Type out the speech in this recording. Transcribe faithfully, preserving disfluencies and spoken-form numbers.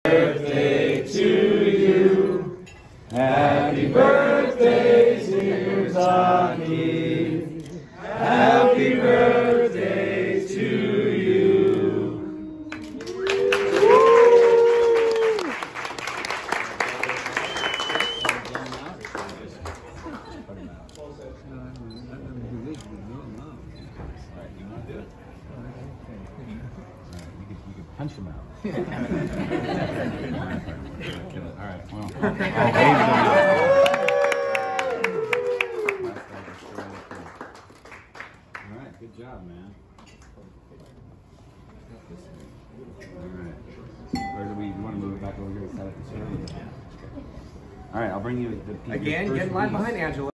birthday to you. Happy birthday, dear Taky. Happy birthday to you. Punch him out. All right. Well. All right. Good job, man. All right. Where do we you want to move it back over here and set up the service? All right. I'll bring you the Again, get in line behind Angela.